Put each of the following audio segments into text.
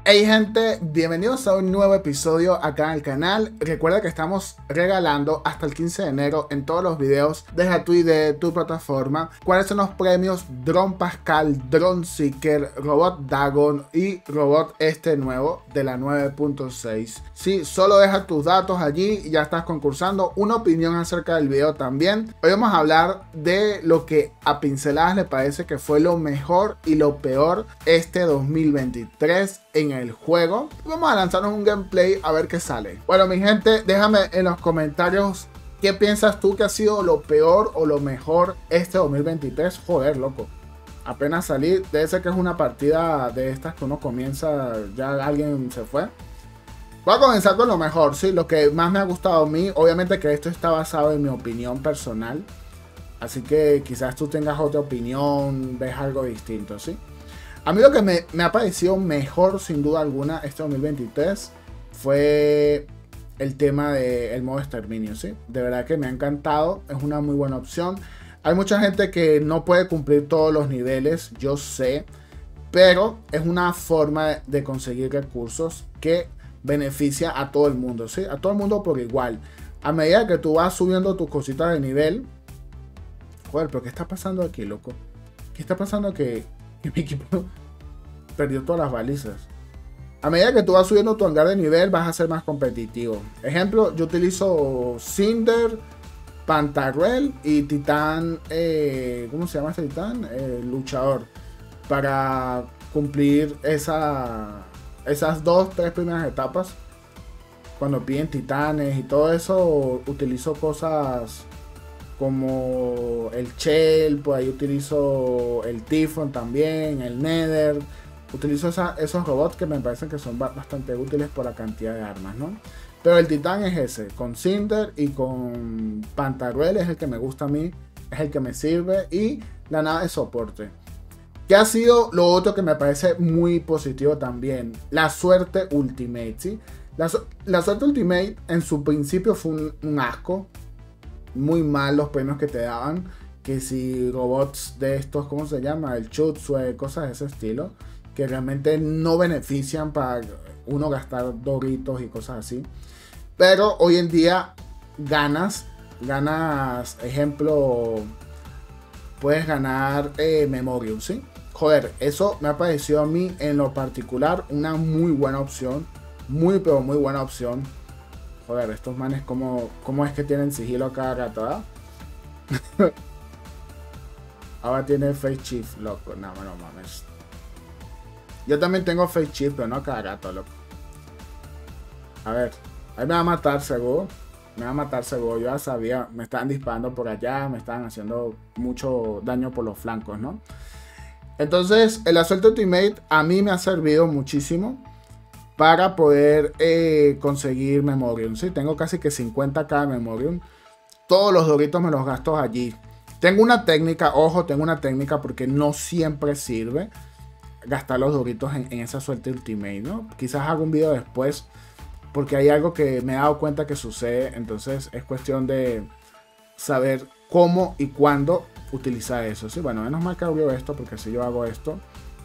Hey gente, bienvenidos a un nuevo episodio acá en el canal. Recuerda que estamos regalando hasta el 15 de enero en todos los videos. Deja tu ID, tu plataforma, cuáles son los premios Drone Pascal, Drone Seeker, Robot Dagon y Robot este nuevo de la 9.6. Sí, solo deja tus datos allí y ya estás concursando. Una opinión acerca del video también. Hoy vamos a hablar de lo que a pinceladas le parece que fue lo mejor y lo peor este 2023 en el juego. Vamos a lanzarnos un gameplay a ver qué sale. Bueno, mi gente, déjame en los comentarios qué piensas tú que ha sido lo peor o lo mejor este 2023. Joder, loco, apenas salí. Debe ser que es una partida de estas que uno comienza, ya alguien se fue. Voy a comenzar con lo mejor, sí, lo que más me ha gustado a mí. Obviamente que esto está basado en mi opinión personal, así que quizás tú tengas otra opinión, ves algo distinto, ¿sí? A mí lo que me ha parecido mejor, sin duda alguna, este 2023 fue el tema del modo exterminio, ¿sí? De verdad que me ha encantado, es una muy buena opción. Hay mucha gente que no puede cumplir todos los niveles, yo sé, pero es una forma de conseguir recursos que beneficia a todo el mundo, ¿sí? A todo el mundo por igual. A medida que tú vas subiendo tus cositas de nivel... Joder, pero ¿qué está pasando aquí, loco? ¿Qué está pasando que mi equipo perdió todas las balizas? A medida que tú vas subiendo tu hangar de nivel, vas a ser más competitivo. Ejemplo, yo utilizo Cinder, Pantarrel y Titán. ¿Cómo se llama este Titán? Luchador. Para cumplir esas 2-3 primeras etapas. Cuando piden titanes y todo eso, utilizo cosas como el Shell, pues ahí utilizo el Typhon también, el Nether. Utilizo esos robots que me parecen que son bastante útiles por la cantidad de armas, ¿no? Pero el titán es ese, con Cinder y con Pantaruel es el que me gusta a mí, es el que me sirve, y la nave de soporte. ¿Qué ha sido lo otro que me parece muy positivo también? La suerte Ultimate, ¿sí? La suerte Ultimate en su principio fue un asco. Muy mal los premios que te daban, que si robots de estos, ¿cómo se llama? El Chutsue, cosas de ese estilo, que realmente no benefician para uno gastar doritos y cosas así. Pero hoy en día ganas, ejemplo, puedes ganar Memorium, ¿sí? Joder, eso me ha parecido a mí en lo particular una muy buena opción, muy pero muy buena opción. Joder, estos manes, ¿cómo es que tienen sigilo cada rato? Ahora tiene Face Shift, loco. No mames. Yo también tengo Face Shift, pero no cada rato, loco. A ver, ahí me va a matar seguro. Me va a matar seguro. Yo ya sabía, me estaban disparando por allá, me estaban haciendo mucho daño por los flancos, ¿no? Entonces, el Assault Ultimate a mí me ha servido muchísimo para poder conseguir Memorium, ¿sí? Tengo casi que 50k de Memorium. Todos los doritos me los gasto allí. Tengo una técnica, ojo, tengo una técnica porque no siempre sirve gastar los doritos en esa suerte Ultimate, ¿no? Quizás haga un video después porque hay algo que me he dado cuenta que sucede. Entonces es cuestión de saber cómo y cuándo utilizar eso, ¿sí? Bueno, menos mal que abrió esto porque si yo hago esto...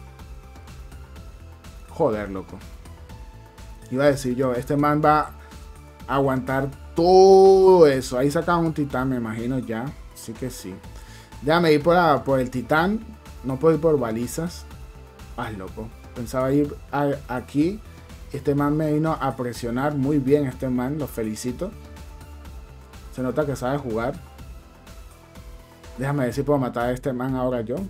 Joder, loco. Iba a decir yo, este man va a aguantar todo eso. Ahí sacaban un titán, me imagino ya. Así que sí. Déjame ir por el titán. No puedo ir por balizas. Loco. Pensaba ir aquí. Este man me vino a presionar muy bien. Este man, lo felicito. Se nota que sabe jugar. Déjame ver si puedo matar a este man ahora yo.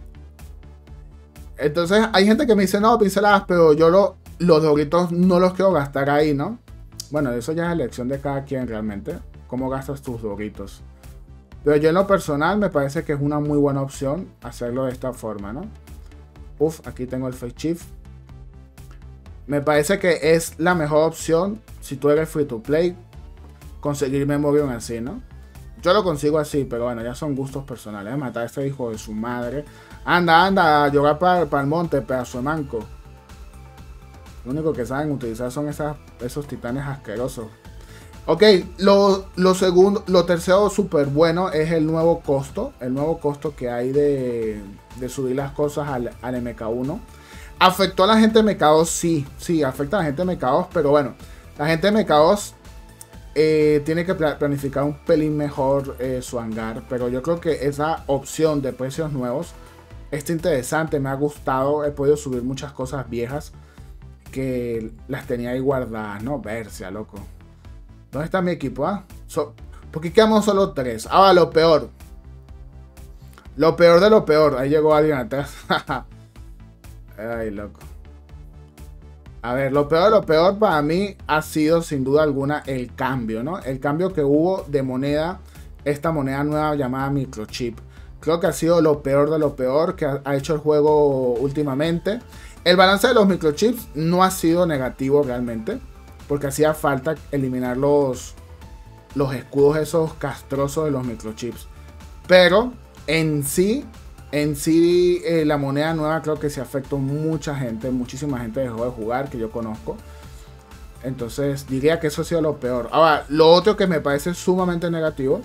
Entonces hay gente que me dice, no, pinceladas, pero yo los doritos no los quiero gastar ahí, ¿no? Bueno, eso ya es elección de cada quien realmente. Cómo gastas tus doritos. Pero yo en lo personal me parece que es una muy buena opción hacerlo de esta forma, ¿no? Aquí tengo el Face Shift. Me parece que es la mejor opción si tú eres free to play. Conseguir Memorium así, ¿no? Yo lo consigo así, pero bueno, ya son gustos personales. Matar a este hijo de su madre. Anda, a llorar para el monte, pedazo de manco. Lo único que saben utilizar son esos titanes asquerosos. Ok, lo tercero súper bueno es el nuevo costo. El nuevo costo que hay de subir las cosas al MK1. ¿Afectó a la gente de MK2? Sí, sí, afecta a la gente de MK2, pero bueno, la gente de MK2 tiene que planificar un pelín mejor su hangar, pero yo creo que esa opción de precios nuevos está interesante, me ha gustado, he podido subir muchas cosas viejas que las tenía ahí guardadas, ¿no? Versia, loco. ¿Dónde está mi equipo? Porque quedamos solo 3. Ahora lo peor. Lo peor de lo peor. Ahí llegó alguien atrás. Ay, loco. A ver, lo peor de lo peor para mí ha sido sin duda alguna el cambio, ¿no? El cambio que hubo de moneda, esta moneda nueva llamada microchip. Creo que ha sido lo peor de lo peor que ha hecho el juego últimamente. El balance de los microchips no ha sido negativo realmente, porque hacía falta eliminar los escudos esos castrosos de los microchips. Pero en sí la moneda nueva creo que se afectó mucha gente, muchísima gente dejó de jugar que yo conozco. Entonces diría que eso ha sido lo peor. Ahora, lo otro que me parece sumamente negativo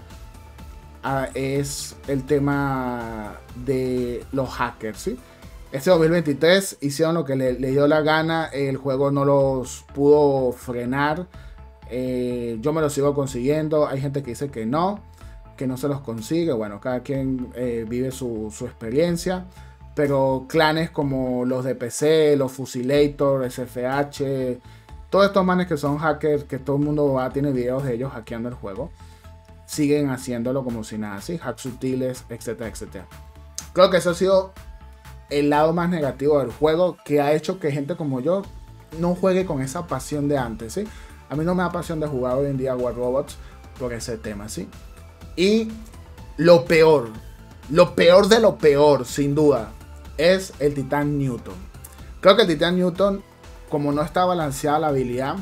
es el tema de los hackers, ¿sí? Este 2023 hicieron lo que le dio la gana, el juego no los pudo frenar. Yo me los sigo consiguiendo, hay gente que dice que no se los consigue. Bueno, cada quien vive su experiencia, pero clanes como los de PC, los Fusilator, SFH, todos estos manes que son hackers, que todo el mundo tiene videos de ellos hackeando el juego, siguen haciéndolo como si nada, ¿sí? Hacks sutiles, etcétera, etcétera. Creo que eso ha sido el lado más negativo del juego, que ha hecho que gente como yo no juegue con esa pasión de antes, ¿sí? A mí no me da pasión de jugar hoy en día War Robots por ese tema, ¿sí? Y lo peor de lo peor, sin duda, es el Titán Newton. Creo que el Titán Newton, como no está balanceada la habilidad,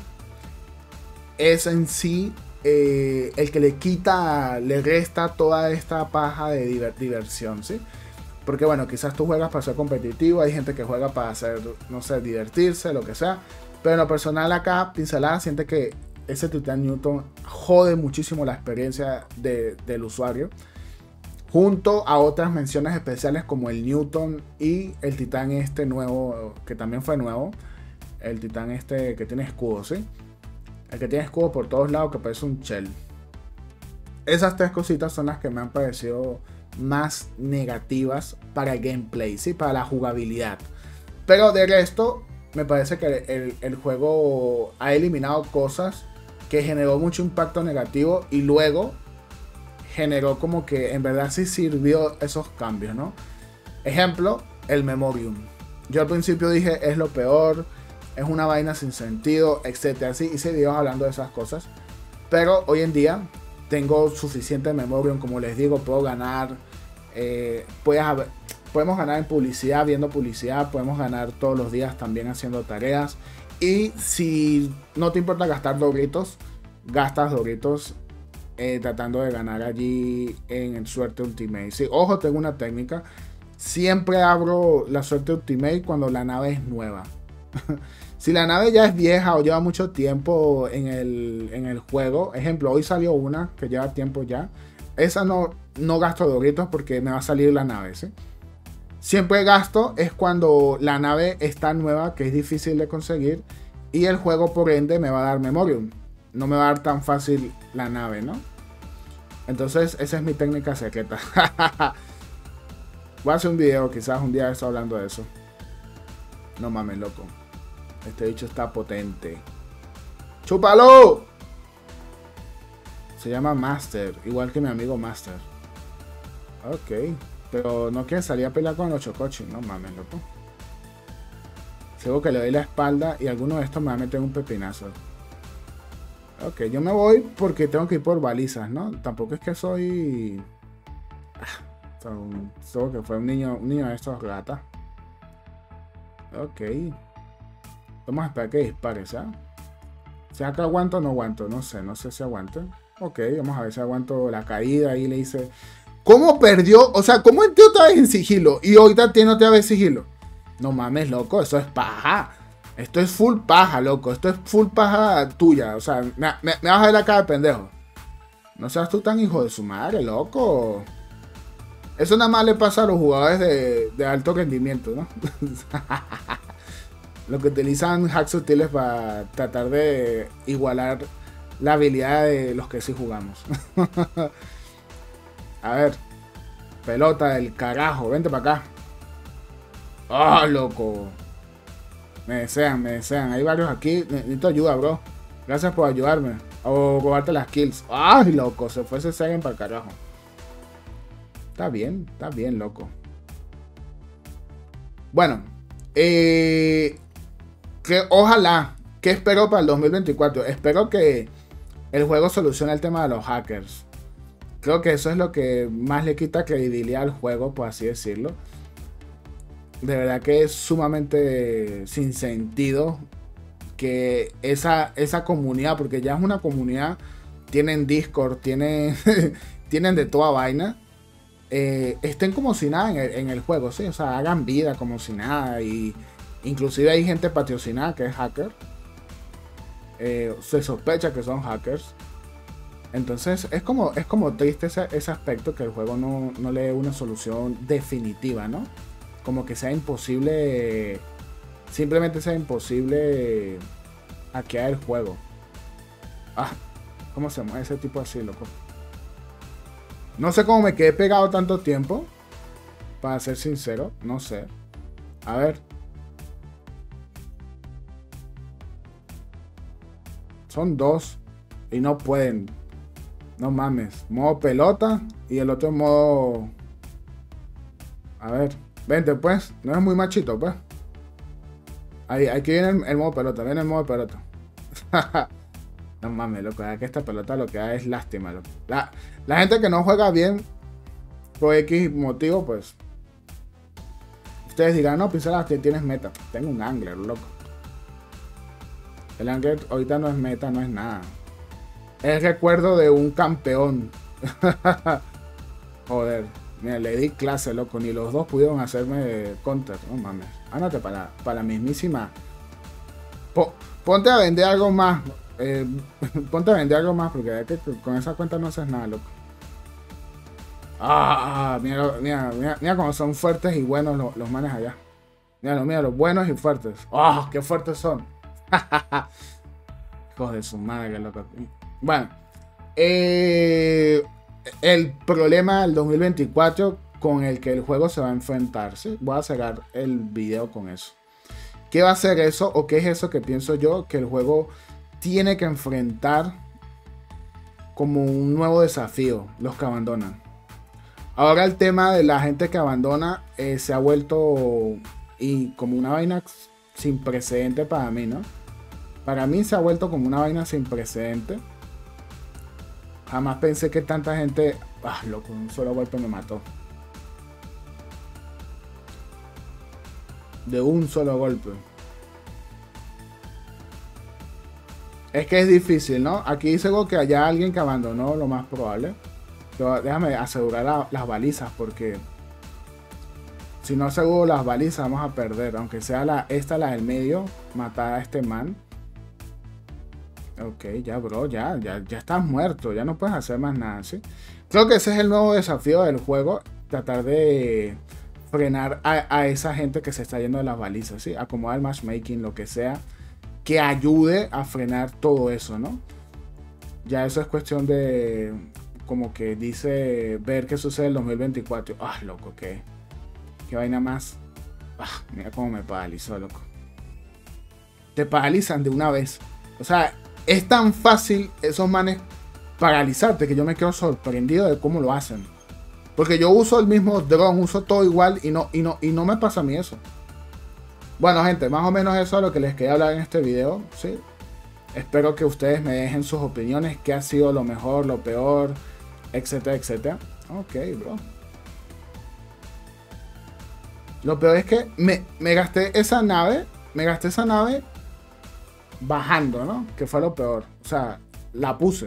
es en sí el que le resta toda esta paja de diversión, ¿sí? Porque bueno, quizás tú juegas para ser competitivo, hay gente que juega para hacer, no sé, divertirse, lo que sea. Pero en lo personal acá, Pincelada siente que ese Titán Newton jode muchísimo la experiencia del usuario. Junto a otras menciones especiales como el Newton y el Titán este nuevo, que también fue nuevo. El Titán este que tiene escudo, ¿sí? El que tiene escudo por todos lados que parece un shell. Esas tres cositas son las que me han parecido más negativas para el gameplay, ¿sí? Para la jugabilidad. Pero de resto, me parece que el juego ha eliminado cosas que generó mucho impacto negativo y luego generó como que en verdad sí sirvió esos cambios, ¿no? Ejemplo, el Memorium. Yo al principio dije es lo peor, es una vaina sin sentido, etc. Así hice videos hablando de esas cosas. Pero hoy en día tengo suficiente Memorium, como les digo, puedo ganar. Podemos ganar en publicidad, viendo publicidad, podemos ganar todos los días también haciendo tareas. Y si no te importa gastar doritos, gastas doritos tratando de ganar allí en suerte ultimate. Sí, ojo, tengo una técnica. Siempre abro la suerte ultimate cuando la nave es nueva. Si la nave ya es vieja o lleva mucho tiempo en el juego, ejemplo, hoy salió una que lleva tiempo ya, esa no gasto doritos porque me va a salir la nave, ¿sí? Siempre gasto es cuando la nave está nueva, que es difícil de conseguir, y el juego por ende me va a dar Memorium. No me va a dar tan fácil la nave, ¿no? Entonces esa es mi técnica secreta. Voy a hacer un video, quizás un día estoy hablando de eso. No mames, loco. Este bicho está potente. ¡Chúpalo! Se llama Master, igual que mi amigo Master. Ok. Pero no quieren salir a pelear con los chocochis. No mames, loco. Seguro que le doy la espalda y alguno de estos me va a meter un pepinazo. Ok, yo me voy porque tengo que ir por balizas, ¿no? Tampoco es que soy... Solo que fue un niño de estos ratas. Ok. Vamos a esperar que dispare, ¿sabes? ¿Será que aguanto o no aguanto? No sé si aguanto. Ok, vamos a ver si aguanto la caída. Ahí le hice... ¿Cómo perdió? O sea, ¿cómo entró otra vez en sigilo? Y ahorita tiene otra vez sigilo. No mames, loco, eso es paja. Esto es full paja, loco. Esto es full paja tuya. O sea, me vas a ver la cara de pendejo. No seas tú tan hijo de su madre, loco. Eso nada más le pasa a los jugadores de alto rendimiento, ¿no? Los que utilizan hacks sutiles para tratar de igualar la habilidad de los que sí jugamos. A ver. Pelota del carajo. Vente para acá. ¡Ah, loco! Me desean. Hay varios aquí. Necesito ayuda, bro. Gracias por ayudarme. O robarte las kills. ¡Ay, loco! Se fue ese Segen para el carajo. Está bien, loco. Bueno. Que ojalá. ¿Qué espero para el 2024? Espero que el juego solucione el tema de los hackers. Creo que eso es lo que más le quita credibilidad al juego, por así decirlo. De verdad que es sumamente sin sentido que esa comunidad, porque ya es una comunidad, tienen Discord, tienen de toda vaina, estén como si nada en el juego, ¿sí? O sea, hagan vida como si nada. Y inclusive hay gente patrocinada que es hacker. Se sospecha que son hackers. Entonces es como triste ese aspecto, que el juego no le dé una solución definitiva, ¿no? Como que sea imposible, simplemente sea imposible hackear el juego. Ah, ¿cómo se mueve ese tipo así, loco? No sé cómo me quedé pegado tanto tiempo, para ser sincero, no sé. A ver. Son dos y no pueden. No mames. Modo pelota y el otro modo... A ver. Vente pues. No es muy machito pues. Ahí aquí viene el modo pelota. Viene el modo pelota. No mames, loco. Es que esta pelota lo que da es lástima, loco. La gente que no juega bien por X motivo, pues... Ustedes dirán, no, Pincel, tienes meta. Tengo un angler, loco. El angler ahorita no es meta, no es nada. Es recuerdo de un campeón. Joder. Mira, le di clase, loco. Ni los dos pudieron hacerme counter. No mames. Ándate para la mismísima. Ponte a vender algo más. Ponte a vender algo más. Porque con esa cuenta no haces nada, loco. Mira cómo son fuertes y buenos los manes allá. Mira los buenos y fuertes. ¡Oh, qué fuertes son! Hijos de su madre, loco. Bueno, el problema del 2024 con el que el juego se va a enfrentar, ¿sí? Voy a cerrar el video con eso. ¿Qué va a ser eso? ¿O qué es eso que pienso yo que el juego tiene que enfrentar como un nuevo desafío? Los que abandonan. Ahora el tema de la gente que abandona se ha vuelto y como una vaina sin precedente para mí, ¿no? Para mí se ha vuelto como una vaina sin precedente. Jamás pensé que tanta gente... Ah, loco, un solo golpe me mató. De un solo golpe. Es que es difícil, ¿no? Aquí dice que haya alguien que abandonó, lo más probable. Pero déjame asegurar las balizas, porque... Si no aseguro las balizas vamos a perder. Aunque sea esta la del medio, matar a este man. Ok, ya bro, ya estás muerto, ya no puedes hacer más nada, ¿sí? Creo que ese es el nuevo desafío del juego, tratar de frenar a esa gente que se está yendo de las balizas, ¿sí? Acomodar el matchmaking, lo que sea, que ayude a frenar todo eso, ¿no? Ya eso es cuestión de, como que dice, ver qué sucede en el 2024. Ah, loco, qué vaina más. Ah, mira cómo me paralizó, loco. Te paralizan de una vez. O sea... Es tan fácil esos manes paralizarte que yo me quedo sorprendido de cómo lo hacen. Porque yo uso el mismo drone, uso todo igual y no me pasa a mí eso. Bueno, gente, más o menos eso es lo que les quería hablar en este video, ¿sí? Espero que ustedes me dejen sus opiniones, qué ha sido lo mejor, lo peor, etcétera, etcétera. Ok, bro. Lo peor es que me gasté esa nave bajando, ¿no? Que fue lo peor. O sea, la puse.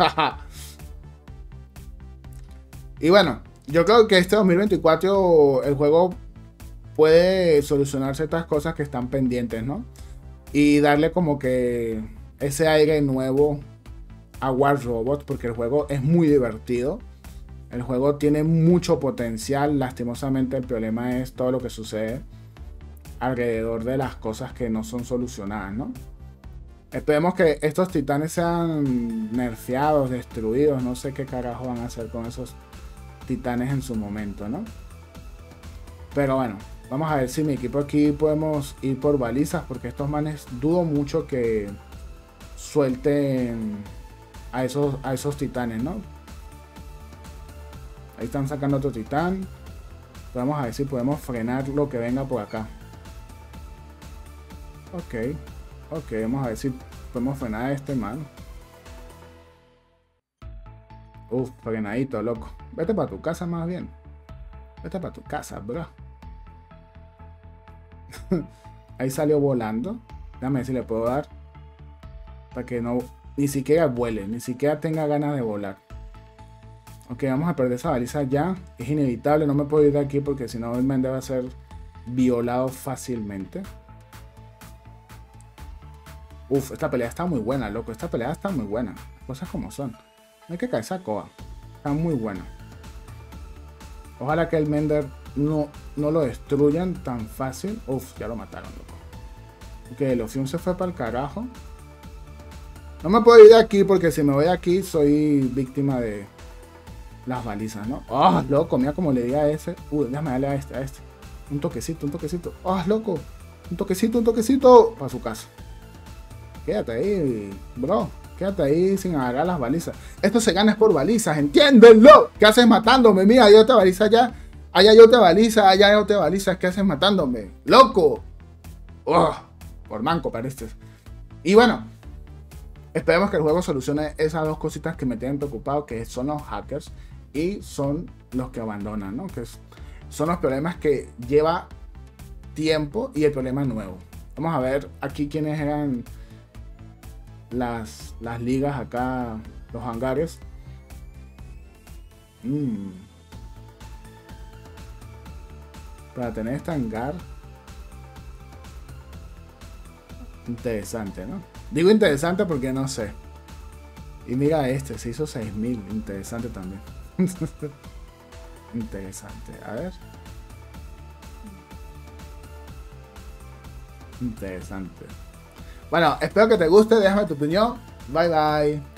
Y bueno, yo creo que este 2024 el juego puede solucionar ciertas cosas que están pendientes, ¿no? Y darle como que ese aire nuevo a War Robot, porque el juego es muy divertido. El juego tiene mucho potencial. Lastimosamente el problema es todo lo que sucede alrededor de las cosas que no son solucionadas, ¿no? Esperemos que estos titanes sean nerfeados, destruidos. No sé qué carajo van a hacer con esos titanes en su momento, ¿no? Pero bueno, vamos a ver si mi equipo aquí podemos ir por balizas, porque estos manes dudo mucho que suelten a esos titanes, ¿no? Ahí están sacando otro titán. Vamos a ver si podemos frenar lo que venga por acá. Ok. Ok, vamos a ver si podemos frenar a este man. Uf, frenadito, loco. Vete para tu casa más bien. Vete para tu casa, bro. Ahí salió volando. Déjame ver si le puedo dar. Para que no... Ni siquiera vuele. Ni siquiera tenga ganas de volar. Ok, vamos a perder esa baliza ya. Es inevitable. No me puedo ir de aquí porque si no el Mende va a ser violado fácilmente. Uf, esta pelea está muy buena, loco. Esta pelea está muy buena. Cosas como son. No hay que caer esa coa. Está muy buena. Ojalá que el Mender no lo destruyan tan fácil. Uf, ya lo mataron, loco. Ok, el Ophium se fue para el carajo. No me puedo ir de aquí porque si me voy de aquí soy víctima de las balizas, ¿no? ¡Oh, loco! Mira cómo le di a ese. Déjame darle a este, Un toquecito, un toquecito. ¡Oh, loco! Un toquecito. Para su casa. Quédate ahí, bro. Quédate ahí sin agarrar las balizas. Esto se gana es por balizas, entiéndenlo. ¿Qué haces matándome? Mira, hay otra baliza allá. Allá hay otra baliza, allá hay otra baliza. ¿Qué haces matándome? ¡Loco! Oh, por manco parece. Y bueno, esperemos que el juego solucione esas dos cositas que me tienen preocupado, que son los hackers y son los que abandonan, ¿no? Son los problemas que lleva tiempo y el problema nuevo. Vamos a ver aquí quiénes eran las ligas acá, los hangares. Para tener este hangar interesante, ¿no? Digo interesante porque no sé. Y mira este, se hizo 6000. Interesante también. Interesante, a ver. Interesante. Bueno, espero que te guste, déjame tu opinión. Bye bye.